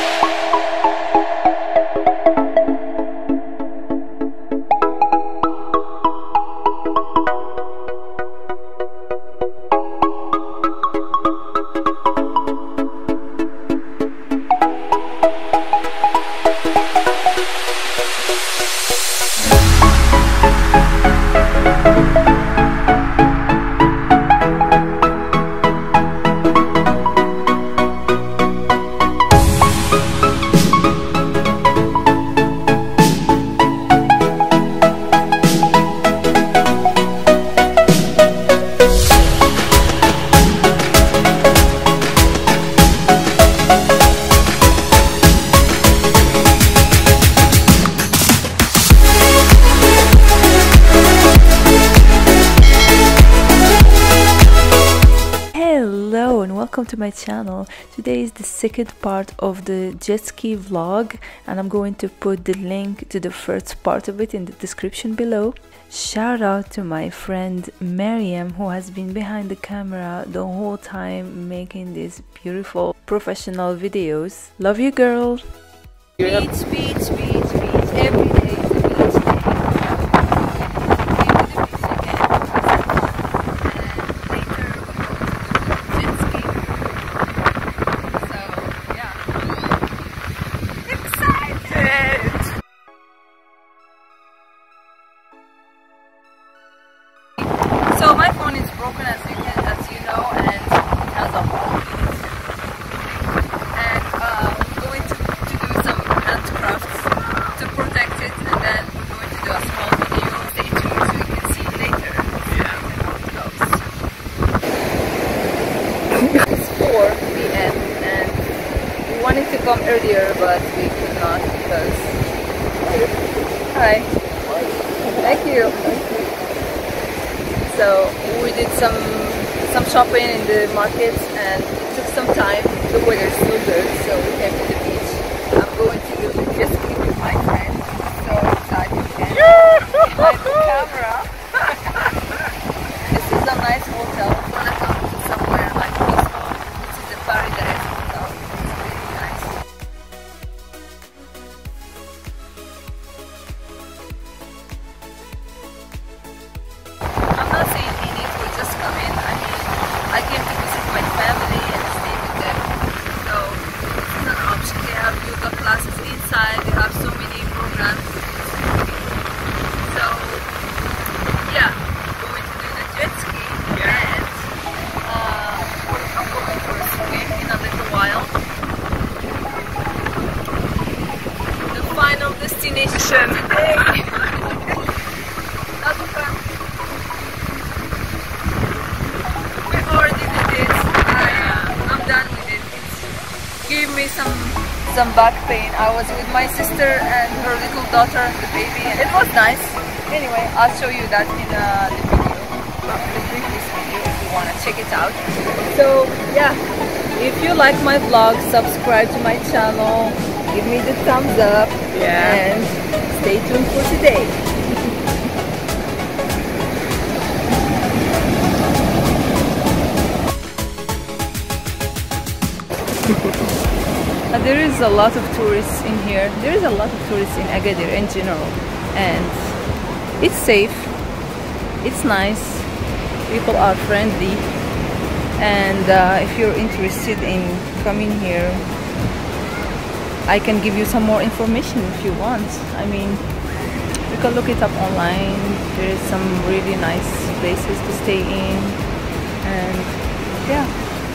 Welcome to my channel. Today is the second part of the jet ski vlog, and I'm going to put the link to the first part of it in the description below. Shout out to my friend Mariam, who has been behind the camera the whole time making these beautiful professional videos. Love you, girl. Beach, beach, beach, beach. Every day is a beach day. So my phone is broken, as you know, and it has a hole in it. And I'm going to do some handcrafts to protect it, and then we're going to do a small video. Stay tuned so you can see later. Yeah. How it goes. It's 4 p.m. and we wanted to come earlier, but we could not because. Hi. Thank you. So we did some shopping in the markets, and it took some time. The weather is still good, so we came to the beach. I'm going to do the jet ski with my friend. So excited! And behind the camera. This is a nice hotel. I want to come to somewhere like peaceful. This is the Paradise Hotel. It's really nice. I came to visit my family and stay with them, so it's an option. They have yoga classes inside, they have so many programs. So yeah, I'm going to do the jet ski, and I'm going for a swim in a little while. The final destination. That's fun. Gave me some back pain. I was with my sister and her little daughter, the baby, and it was nice. Anyway, I'll show you that in the video, the previous video, if you want to check it out. So yeah, if you like my vlog, subscribe to my channel, give me the thumbs up, and stay tuned for today. There is a lot of tourists in here. There is a lot of tourists in Agadir in general, and it's safe, it's nice, people are friendly, and if you're interested in coming here, I can give you some more information if you want. I mean, you can look it up online. There is some really nice places to stay in, and yeah.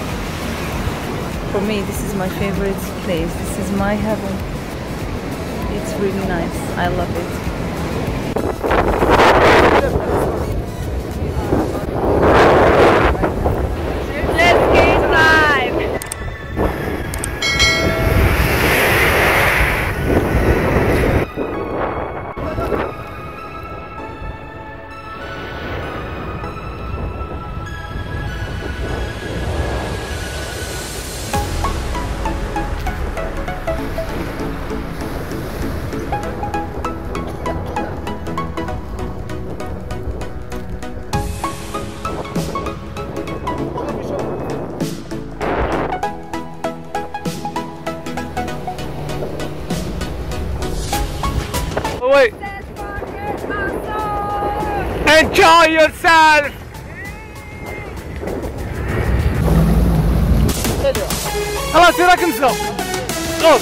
For me, this is my favorite place. This is my heaven. It's really nice. I love it. wait. Enjoy yourself. خلاص وراك نزلوا. غوص.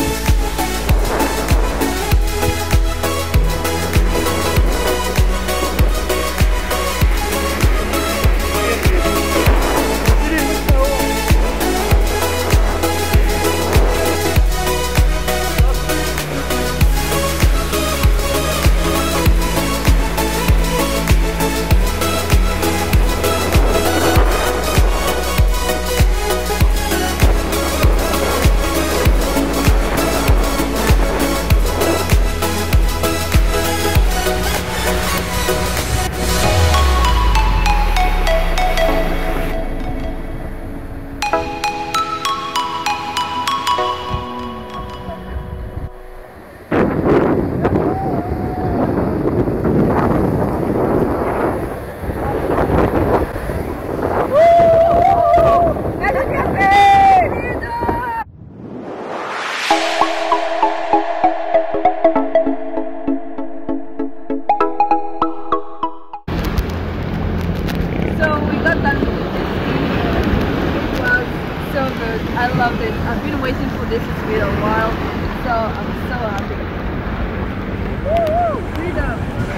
I loved it. I've been waiting for this to be a while, so I'm so happy. Woo! Freedom!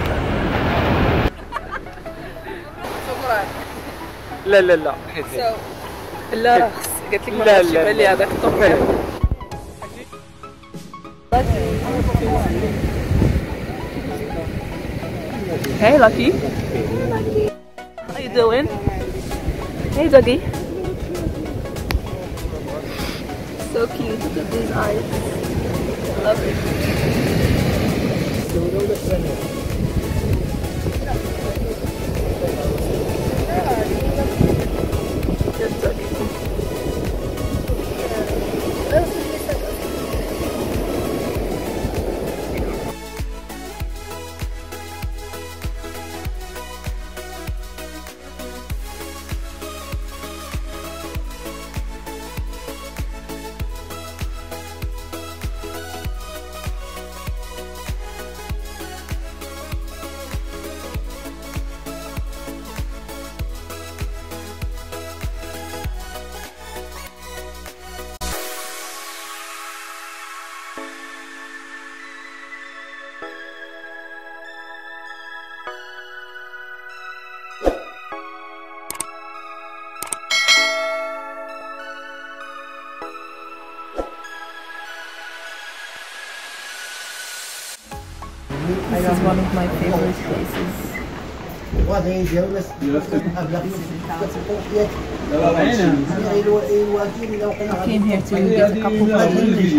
لا لا لا So, لا رخص قلت لك ما راح تجيب لي هذاك الطبق. Hey Lucky. How you doing? Hey doggy. So cute. Look at these eyes. Love it. Just doggy. This is one of my favorite places. I came here to get a cup of tea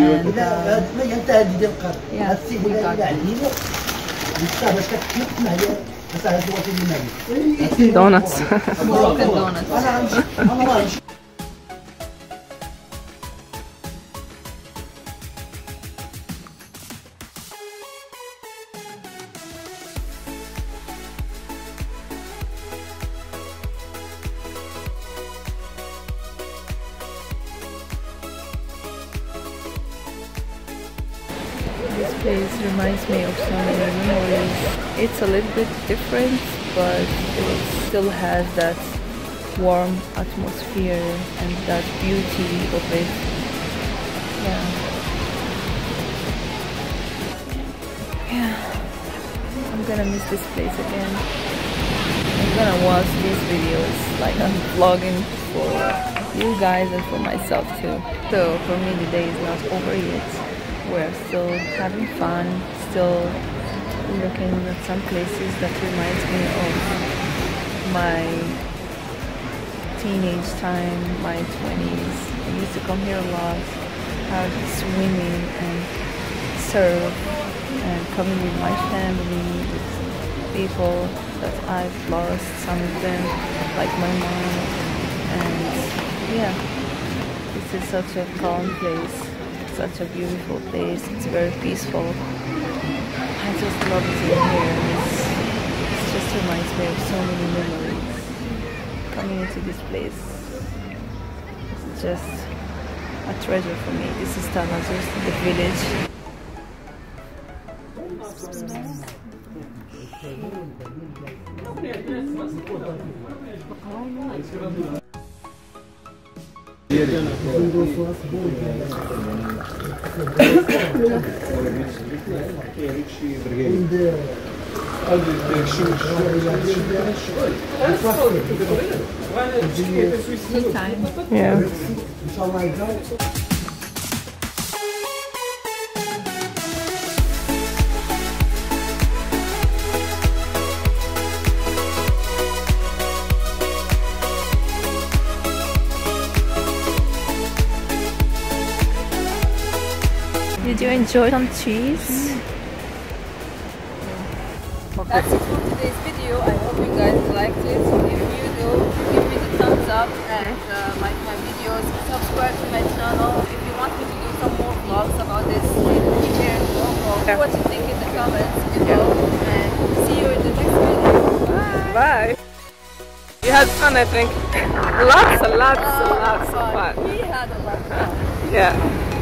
and donuts. Broken donuts. This place reminds me of so many memories. It's a little bit different, but it still has that warm atmosphere and that beauty of it. Yeah, I'm gonna miss this place again. I'm gonna watch these videos like I'm vlogging for you guys and for myself too. So for me the day is not over yet. We're still having fun, still looking at some places that reminds me of my teenage time, my 20s. I used to come here a lot, have swimming and surf, and coming with my family, with people that I've lost, some of them, like my mom. And yeah, this is such a calm place. Such a beautiful place. It's very peaceful. I just love it in here. It just reminds me of so many memories. Coming into this place, it's just a treasure for me. This is Tanazur, the village. Yeah. Did you enjoy some cheese? That's it for today's video. I hope you guys liked it. If you do, give me the thumbs up and like my videos. Subscribe to my channel. If you want me to do some more vlogs about this here in Morocco, what you think in the comments below. And see you in the next video. Bye. Bye. You had fun, I think. Lots of fun. We had a lot of fun. Yeah.